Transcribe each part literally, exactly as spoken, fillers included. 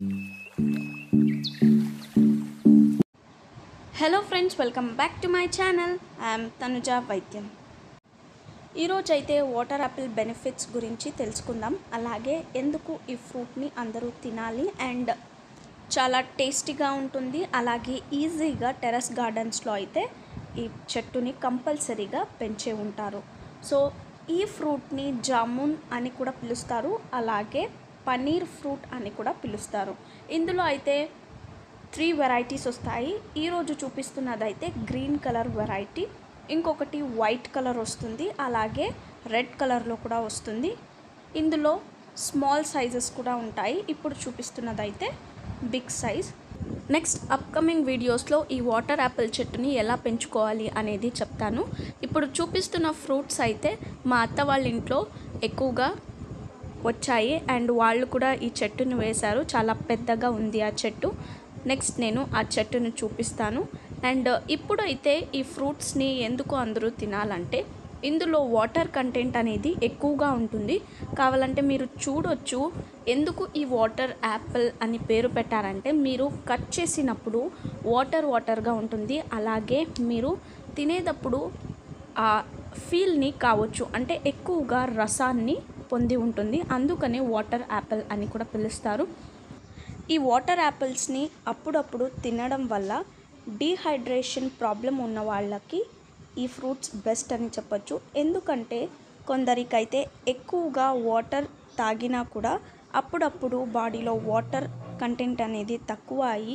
Hello friends, welcome back to my channel. I'm Tanuja వైద్యం. ఈరోజైతే water Apple benefits గురించి తెలుసుకుందాం. అలాగే ఎందుకు ఈ ఫ్రూట్ని అందరూ తినాలి అండ్ చాలా టేస్టీగా ఉంటుంది. అలాగే ఈజీగా టెర్రస్ గార్డెన్స్లో అయితే ఈ చెట్టుని కంపల్సరీగా పెంచే ఉంటారు. సో ఈ ఫ్రూట్ని జామున్ అని కూడా పిలుస్తారు, అలాగే పనీర్ ఫ్రూట్ అని కూడా పిలుస్తారు. ఇందులో అయితే త్రీ వెరైటీస్ వస్తాయి. ఈరోజు చూపిస్తున్నదైతే గ్రీన్ కలర్ వెరైటీ, ఇంకొకటి వైట్ కలర్ వస్తుంది, అలాగే రెడ్ కలర్లో కూడా వస్తుంది. ఇందులో స్మాల్ సైజెస్ కూడా ఉంటాయి. ఇప్పుడు చూపిస్తున్నదైతే బిగ్ సైజ్. నెక్స్ట్ అప్కమింగ్ వీడియోస్లో ఈ వాటర్ యాపిల్ చెట్టుని ఎలా పెంచుకోవాలి అనేది చెప్తాను. ఇప్పుడు చూపిస్తున్న ఫ్రూట్స్ అయితే మా అత్త వాళ్ళ ఇంట్లో ఎక్కువగా వచ్చాయి అండ్ వాళ్ళు కూడా ఈ చెట్టుని వేశారు. చాలా పెద్దగా ఉంది ఆ చెట్టు. నెక్స్ట్ నేను ఆ చెట్టును చూపిస్తాను. అండ్ ఇప్పుడైతే ఈ ఫ్రూట్స్ని ఎందుకు అందరూ తినాలంటే ఇందులో వాటర్ కంటెంట్ అనేది ఎక్కువగా ఉంటుంది. కావాలంటే మీరు చూడొచ్చు ఎందుకు ఈ వాటర్ యాపిల్ అని పేరు పెట్టారంటే మీరు కట్ చేసినప్పుడు వాటర్ వాటర్గా ఉంటుంది. అలాగే మీరు తినేటప్పుడు ఆ ఫీల్ని కావచ్చు, అంటే ఎక్కువగా రసాన్ని పొంది ఉంటుంది. అందుకని వాటర్ యాపిల్ అని కూడా పిలుస్తారు. ఈ వాటర్ యాపిల్స్ని అప్పుడప్పుడు తినడం వల్ల డీహైడ్రేషన్ ప్రాబ్లం ఉన్న వాళ్ళకి ఈ ఫ్రూట్స్ బెస్ట్ అని చెప్పచ్చు. ఎందుకంటే కొందరికైతే ఎక్కువగా వాటర్ తాగినా కూడా అప్పుడప్పుడు బాడీలో వాటర్ కంటెంట్ అనేది తక్కువ అయ్యి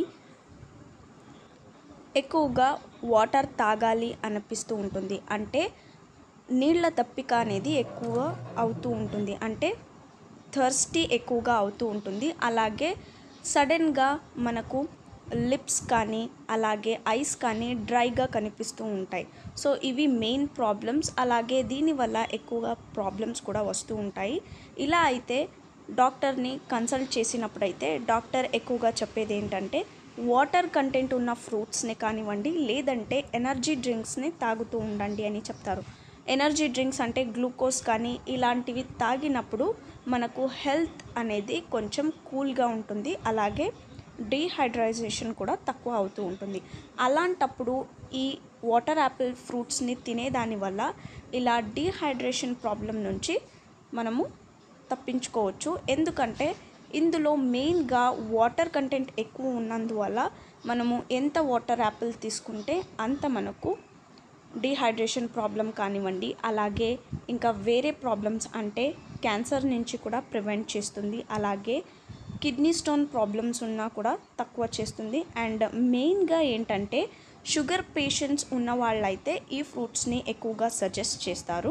ఎక్కువగా వాటర్ తాగాలి అనిపిస్తూ ఉంటుంది. అంటే నీళ్ళ దప్పిక అనేది ఎక్కువ అవుతూ ఉంటుంది, అంటే థర్స్టీ ఎక్కువగా అవుతూ ఉంటుంది. అలాగే సడన్గా మనకు లిప్స్ కానీ అలాగే ఐస్ కానీ డ్రైగా కనిపిస్తూ ఉంటాయి. సో ఇవి మెయిన్ ప్రాబ్లమ్స్. అలాగే దీనివల్ల ఎక్కువగా ప్రాబ్లమ్స్ కూడా వస్తూ ఉంటాయి. ఇలా అయితే డాక్టర్ని కన్సల్ట్ చేసినప్పుడైతే డాక్టర్ ఎక్కువగా చెప్పేది ఏంటంటే వాటర్ కంటెంట్ ఉన్న ఫ్రూట్స్ని కానివ్వండి, లేదంటే ఎనర్జీ డ్రింక్స్ని తాగుతూ ఉండండి అని చెప్తారు. ఎనర్జీ డ్రింక్స్ అంటే గ్లూకోజ్ కానీ ఇలాంటివి తాగినప్పుడు మనకు హెల్త్ అనేది కొంచెం కూల్గా ఉంటుంది. అలాగే డీహైడ్రేషన్ కూడా తక్కువ అవుతూ ఉంటుంది. అలాంటప్పుడు ఈ వాటర్ యాపిల్ ఫ్రూట్స్ని తినేదాని వల్ల ఇలా డీహైడ్రేషన్ ప్రాబ్లం నుంచి మనము తప్పించుకోవచ్చు. ఎందుకంటే ఇందులో మెయిన్గా వాటర్ కంటెంట్ ఎక్కువ ఉన్నందువల్ల మనము ఎంత వాటర్ యాపిల్ తీసుకుంటే అంత మనకు డీహైడ్రేషన్ ప్రాబ్లం కానివ్వండి, అలాగే ఇంకా వేరే ప్రాబ్లమ్స్ అంటే క్యాన్సర్ నుంచి కూడా ప్రివెంట్ చేస్తుంది. అలాగే కిడ్నీ స్టోన్ ప్రాబ్లమ్స్ ఉన్నా కూడా తక్కువ చేస్తుంది. అండ్ మెయిన్గా ఏంటంటే షుగర్ పేషెంట్స్ ఉన్న వాళ్ళైతే ఈ ఫ్రూట్స్ని ఎక్కువగా సజెస్ట్ చేస్తారు.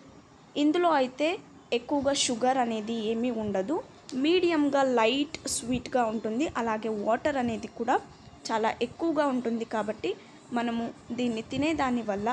ఇందులో అయితే ఎక్కువగా షుగర్ అనేది ఏమీ ఉండదు, మీడియంగా లైట్ స్వీట్గా ఉంటుంది. అలాగే వాటర్ అనేది కూడా చాలా ఎక్కువగా ఉంటుంది. కాబట్టి మనము దీన్ని తినేదాని వల్ల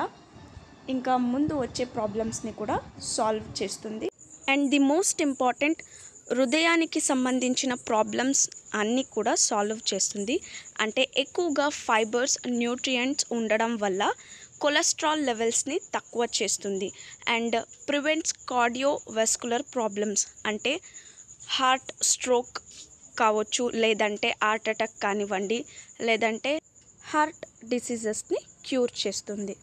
ఇంకా ముందు వచ్చే ప్రాబ్లమ్స్ని కూడా సాల్వ్ చేస్తుంది. అండ్ ది మోస్ట్ ఇంపార్టెంట్, హృదయానికి సంబంధించిన ప్రాబ్లమ్స్ అన్నీ కూడా సాల్వ్ చేస్తుంది. అంటే ఎక్కువగా ఫైబర్స్, న్యూట్రియంట్స్ ఉండడం వల్ల కొలెస్ట్రాల్ లెవెల్స్ని తక్కువ చేస్తుంది. అండ్ ప్రివెంట్స్ కార్డియోవాస్కులర్ ప్రాబ్లమ్స్, అంటే హార్ట్ స్ట్రోక్ కావచ్చు, లేదంటే హార్ట్ అటాక్ కానివ్వండి, లేదంటే హార్ట్ డిసీజెస్ని క్యూర్ చేస్తుంది.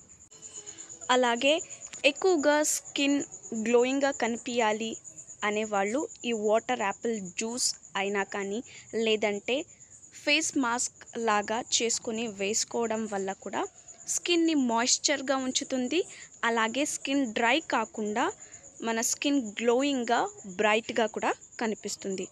అలాగే ఎక్కువగా స్కిన్ గ్లోయింగ్గా కనిపించాలి అనేవాళ్ళు ఈ వాటర్ యాపిల్ జ్యూస్ అయినా కానీ, లేదంటే ఫేస్ మాస్క్ లాగా చేసుకుని వేసుకోవడం వల్ల కూడా స్కిన్ని మాయిశ్చర్గా ఉంచుతుంది. అలాగే స్కిన్ డ్రై కాకుండా మన స్కిన్ గ్లోయింగ్గా, బ్రైట్గా కూడా కనిపిస్తుంది.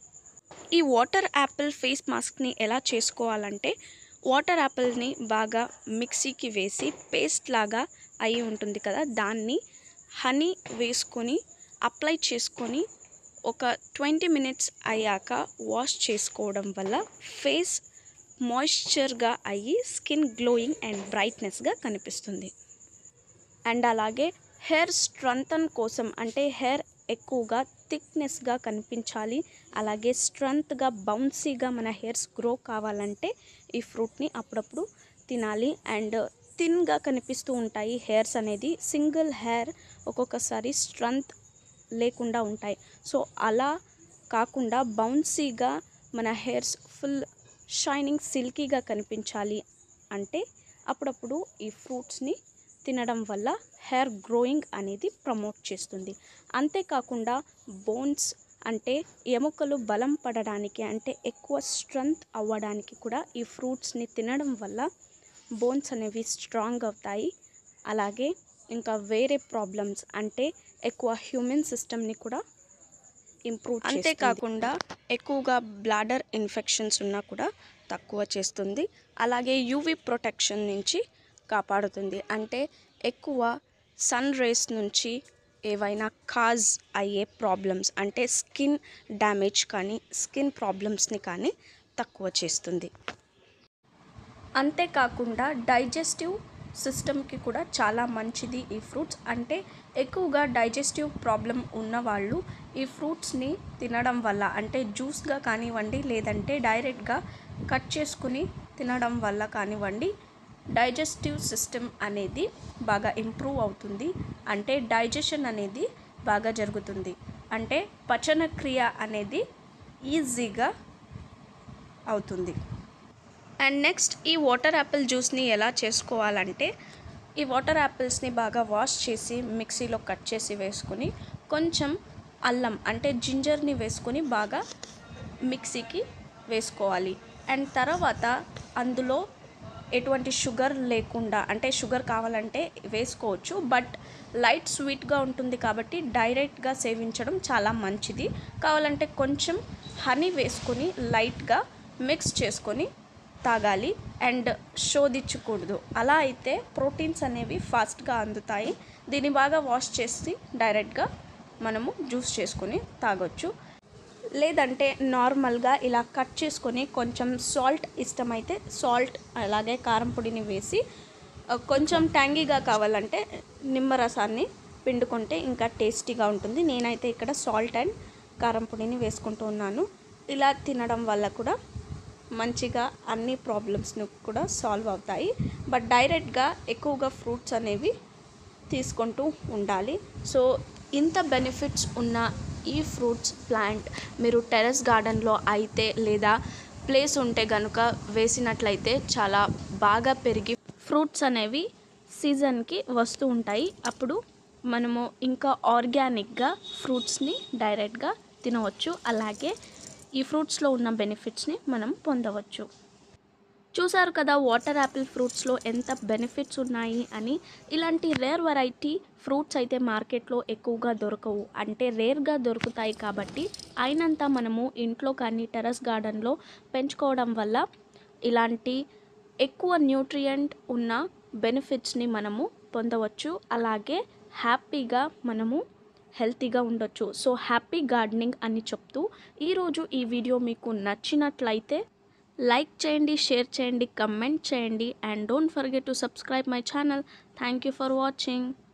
ఈ వాటర్ యాపిల్ ఫేస్ మాస్క్ని ఎలా చేసుకోవాలంటే వాటర్ యాపిల్ని బాగా మిక్సీకి వేసి పేస్ట్ లాగా అయి ఉంటుంది కదా, దాన్ని హనీ వేసుకొని అప్లై చేసుకొని ఒక ట్వంటీ మినిట్స్ అయ్యాక వాష్ చేసుకోవడం వల్ల ఫేస్ మాయిశ్చర్గా అయ్యి స్కిన్ గ్లోయింగ్ అండ్ బ్రైట్నెస్గా కనిపిస్తుంది. అండ్ అలాగే హెయిర్ స్ట్రెంథన్ కోసం, అంటే హెయిర్ ఎక్కువగా థిక్నెస్గా కనిపించాలి, అలాగే స్ట్రెంత్గా బౌన్సీగా మన హెయిర్స్ గ్రో కావాలంటే ఈ ఫ్రూట్ని అప్పుడప్పుడు తినాలి. అండ్ థిన్గా కనిపిస్తూ ఉంటాయి హెయిర్స్ అనేది, సింగిల్ హెయిర్ ఒక్కొక్కసారి స్ట్రెంత్ లేకుండా ఉంటాయి. సో అలా కాకుండా బౌన్సీగా మన హెయిర్స్ ఫుల్ షైనింగ్ సిల్కీగా కనిపించాలి అంటే అప్పుడప్పుడు ఈ ఫ్రూట్స్ని తినడం వల్ల హెయిర్ గ్రోయింగ్ అనేది ప్రమోట్ చేస్తుంది. అంతేకాకుండా బోన్స్ అంటే ఎముకలు బలం పడడానికి అంటే ఎక్కువ స్ట్రెంగ్త్ అవ్వడానికి కూడా ఈ ఫ్రూట్స్ని తినడం వల్ల బోన్స్ అనేవి స్ట్రాంగ్ అవుతాయి. అలాగే ఇంకా వేరే ప్రాబ్లమ్స్ అంటే ఎక్కువ హ్యూమన్ సిస్టమ్ని కూడా ఇంప్రూవ్ చేస్తుంది. అంతేకాకుండా ఎక్కువగా బ్లాడర్ ఇన్ఫెక్షన్స్ ఉన్నా కూడా తక్కువ చేస్తుంది. అలాగే యూవీ ప్రొటెక్షన్ నుంచి కాపాడుతుంది. అంటే ఎక్కువ సన్ రేస్ నుంచి ఏవైనా కాజ్ అయ్యే ప్రాబ్లమ్స్ అంటే స్కిన్ డ్యామేజ్ కానీ స్కిన్ ప్రాబ్లమ్స్ని కానీ తక్కువ చేస్తుంది. అంతేకాకుండా డైజెస్టివ్ సిస్టమ్కి కూడా చాలా మంచిది ఈ ఫ్రూట్స్. అంటే ఎక్కువగా డైజెస్టివ్ ప్రాబ్లం ఉన్నవాళ్ళు ఈ ఫ్రూట్స్ని తినడం వల్ల అంటే జ్యూస్గా కానివ్వండి లేదంటే డైరెక్ట్గా కట్ చేసుకుని తినడం వల్ల కానివ్వండి డైజెస్టివ్ సిస్టమ్ అనేది బాగా ఇంప్రూవ్ అవుతుంది. అంటే డైజెషన్ అనేది బాగా జరుగుతుంది. అంటే పచన క్రియ అనేది ఈజీగా అవుతుంది. అండ్ నెక్స్ట్ ఈ వాటర్ యాపిల్ జ్యూస్ని ఎలా చేసుకోవాలంటే ఈ వాటర్ యాపిల్స్ని బాగా వాష్ చేసి మిక్సీలో కట్ చేసి వేసుకొని కొంచెం అల్లం అంటే జింజర్ని వేసుకొని బాగా మిక్సీకి వేసుకోవాలి. అండ్ తర్వాత అందులో ఎటువంటి షుగర్ లేకుండా అంటే షుగర్ కావాలంటే వేసుకోవచ్చు, బట్ లైట్ స్వీట్గా ఉంటుంది కాబట్టి డైరెక్ట్గా సేవించడం చాలా మంచిది. కావాలంటే కొంచెం హనీ వేసుకొని లైట్గా మిక్స్ చేసుకొని తాగాలి అండ్ శోధించకూడదు. అలా అయితే ప్రోటీన్స్ అనేవి ఫాస్ట్గా అందుతాయి. దీన్ని బాగా వాష్ చేసి డైరెక్ట్గా మనము జ్యూస్ చేసుకొని తాగొచ్చు. లేదంటే నార్మల్గా ఇలా కట్ చేసుకొని కొంచెం సాల్ట్ ఇష్టమైతే సాల్ట్ అలాగే కారం పొడిని వేసి కొంచెం ట్యాంగీగా కావాలంటే నిమ్మరసాన్ని పిండుకుంటే ఇంకా టేస్టీగా ఉంటుంది. నేనైతే ఇక్కడ సాల్ట్ అండ్ కారం పొడిని వేసుకుంటూ ఉన్నాను. ఇలా తినడం వల్ల కూడా మంచిగా అన్ని ప్రాబ్లమ్స్ను కూడా సాల్వ్ అవుతాయి. బట్ డైరెక్ట్గా ఎక్కువగా ఫ్రూట్స్ అనేవి తీసుకుంటూ ఉండాలి. సో ఇంత బెనిఫిట్స్ ఉన్న ఈ ఫ్రూట్స్ ప్లాంట్ మీరు టెర్రస్ గార్డెన్లో అయితే లేదా ప్లేస్ ఉంటే కనుక వేసినట్లయితే చాలా బాగా పెరిగి ఫ్రూట్స్ అనేవి సీజన్కి వస్తూ ఉంటాయి. అప్పుడు మనము ఇంకా ఆర్గానిక్గా ఫ్రూట్స్ని డైరెక్ట్గా తినవచ్చు. అలాగే ఈ ఫ్రూట్స్లో ఉన్న బెనిఫిట్స్ని మనం పొందవచ్చు. చూసారు కదా వాటర్ యాపిల్ ఫ్రూట్స్లో ఎంత బెనిఫిట్స్ ఉన్నాయి అని. ఇలాంటి రేర్ వెరైటీ ఫ్రూట్స్ అయితే మార్కెట్లో ఎక్కువగా దొరకవు. అంటే రేర్గా దొరుకుతాయి కాబట్టి అయినంత మనము ఇంట్లో కానీ టెర్రస్ గార్డెన్లో పెంచుకోవడం వల్ల ఇలాంటి ఎక్కువ న్యూట్రియంట్ ఉన్న బెనిఫిట్స్ని మనము పొందవచ్చు. అలాగే హ్యాపీగా మనము హెల్తీగా ఉండొచ్చు. సో హ్యాపీ గార్డెనింగ్ అని చెప్తూ ఈరోజు ఈ వీడియో మీకు నచ్చినట్లయితే లైక్ చేయండి, షేర్ చేయండి, కమెంట్ చేయండి and don't forget to subscribe my channel. Thank you for watching.